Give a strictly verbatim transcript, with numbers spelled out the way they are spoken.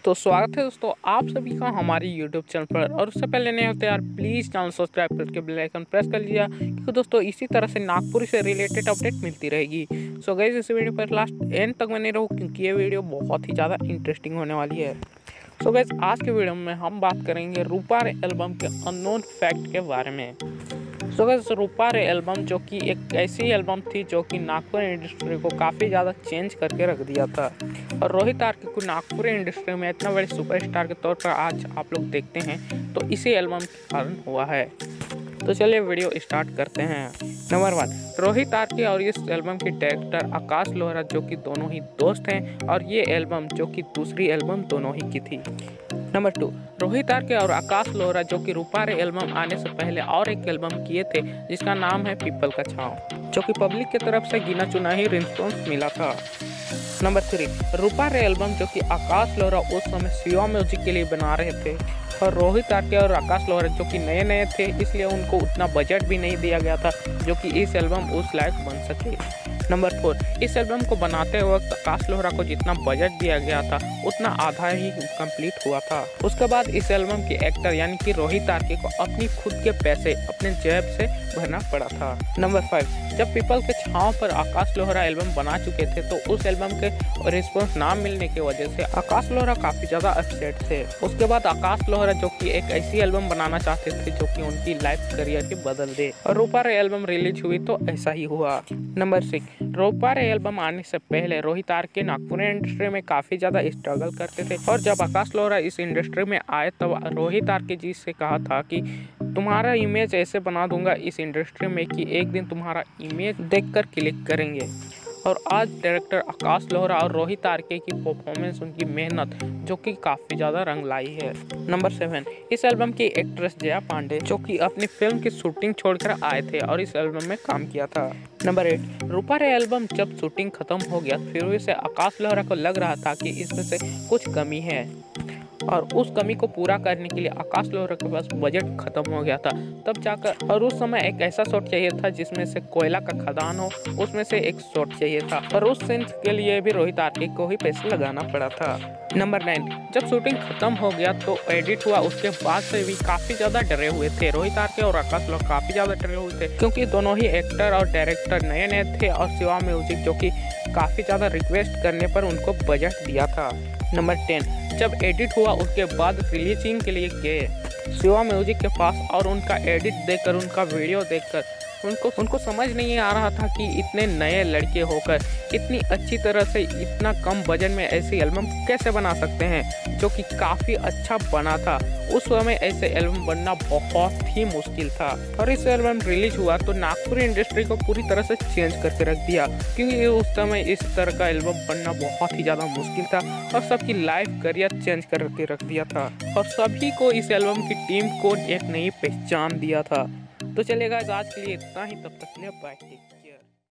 तो स्वागत है दोस्तों आप सभी का हमारी यूट्यूब चैनल पर। और उससे पहले नहीं होते यार प्लीज़ चैनल सब्सक्राइब करके बेल आइकन प्रेस कर लीजिए, क्योंकि दोस्तों इसी तरह से नागपुर से रिलेटेड अपडेट मिलती रहेगी। सो गाइस इस वीडियो पर लास्ट एंड तक बने रहो, क्योंकि ये वीडियो बहुत ही ज़्यादा इंटरेस्टिंग होने वाली है। सो गाइस आज के वीडियो में हम बात करेंगे रूपा रे एल्बम के अननोन फैक्ट के बारे में। सो गाइस रूपा रे एल्बम जो कि एक ऐसी एल्बम थी जो कि नागपुर इंडस्ट्री को काफ़ी ज़्यादा चेंज करके रख दिया था, और रोहित आर्की को नागपुर इंडस्ट्री में इतना बड़े सुपरस्टार के तौर पर आज आप लोग देखते हैं तो इसी एल्बम के कारण हुआ है। तो चलिए वीडियो स्टार्ट करते हैं। नंबर वन, रोहित आर्की और इस एल्बम के डायरेक्टर आकाश लोहरा जो कि दोनों ही दोस्त हैं, और ये एल्बम जो कि दूसरी एल्बम दोनों ही की थी। नंबर टू, रोहित आर्की और आकाश लोहरा जो कि रूपा रे एल्बम आने से पहले और एक एल्बम किए थे जिसका नाम है पीपल का छाँव, जो कि पब्लिक की तरफ से गिना चुना ही रिस्पॉन्स मिला था। नंबर थ्री, रूपा रे एल्बम जो कि आकाश लोहरा उस समय शिवा म्यूजिक के लिए बना रहे थे, और रोहित आर्की और आकाश लोहरा जो कि नए नए थे इसलिए उनको उतना बजट भी नहीं दिया गया था जो कि इस एल्बम उस लायक बन सके। नंबर फोर, इस एल्बम को बनाते वक्त आकाश लोहरा को जितना बजट दिया गया था उतना आधा ही कंप्लीट हुआ था। उसके बाद इस एल्बम के एक्टर यानी कि रोहित आर्की को अपनी खुद के पैसे अपने जेब से भरना पड़ा था। नंबर फाइव, जब पीपल के छाँव पर आकाश लोहरा एल्बम बना चुके थे तो उस एल्बम के रिस्पॉन्स ना मिलने की वजह से आकाश लोहरा काफ़ी ज़्यादा अपसेट थे। उसके बाद आकाश लोहरा जो कि एक ऐसी एल्बम बनाना चाहते थे जो कि उनकी लाइफ करियर के बदल दे, और रूपा रे एल्बम रिलीज हुई तो ऐसा ही हुआ। नंबर सिक्स, रूपा रे एल्बम आने से पहले रोहित आर्की नागपुर इंडस्ट्री में काफ़ी ज़्यादा स्ट्रगल करते थे, और जब आकाश लोहरा इस इंडस्ट्री में आए तब रोहित आर्की जी से कहा था कि तुम्हारा इमेज ऐसे बना दूंगा इस इंडस्ट्री में कि एक दिन तुम्हारा इमेज देखकर क्लिक करेंगे। और आज डायरेक्टर आकाश लोहरा और रोहित आर्की की परफॉर्मेंस, उनकी मेहनत जो कि काफ़ी ज़्यादा रंग लाई है। नंबर सेवन, इस एल्बम की एक्ट्रेस जया पांडे जो कि अपनी फिल्म की शूटिंग छोड़कर आए थे और इस एल्बम में काम किया था। नंबर एट, रूपा रे एल्बम जब शूटिंग खत्म हो गया फिर से आकाश लोहरा को लग रहा था कि इसमें से कुछ कमी है, और उस कमी को पूरा करने के लिए आकाश लोहरा के पास बजट खत्म हो गया था तब जाकर, और उस समय एक ऐसा शॉट चाहिए था जिसमें से कोयला का खदान हो, उसमें से एक शॉट चाहिए था, और उस सीन के लिए भी रोहित आर्की को ही पैसे लगाना पड़ा था। नंबर नाइन, जब शूटिंग खत्म हो गया तो एडिट हुआ, उसके बाद से भी काफ़ी ज़्यादा डरे हुए थे रोहित आर्की और आकाश लोहरा, काफ़ी ज़्यादा डरे हुए थे क्योंकि दोनों ही एक्टर और डायरेक्टर नए नए थे, और शिवा म्यूजिक जो कि काफ़ी ज़्यादा रिक्वेस्ट करने पर उनको बजट दिया था। नंबर टेन, जब एडिट हुआ उसके बाद रिलीजिंग के लिए गए शिवा म्यूजिक के पास, और उनका एडिट देखकर उनका वीडियो देखकर उनको उनको समझ नहीं आ रहा था कि इतने नए लड़के होकर इतनी अच्छी तरह से इतना कम बजट में ऐसी एल्बम कैसे बना सकते हैं, जो कि काफ़ी अच्छा बना था। उस समय ऐसे एल्बम बनना बहुत ही मुश्किल था, और इस एल्बम रिलीज हुआ तो नागपुर इंडस्ट्री को पूरी तरह से चेंज करके रख दिया, क्योंकि उस समय इस तरह का एल्बम बनना बहुत ही ज़्यादा मुश्किल था, और सबकी लाइफ करियर चेंज करके रख दिया था, और सभी को इस एल्बम की टीम को एक नई पहचान दिया था। तो चलेगा आज के लिए इतना ही, तब तक के लिए बाय।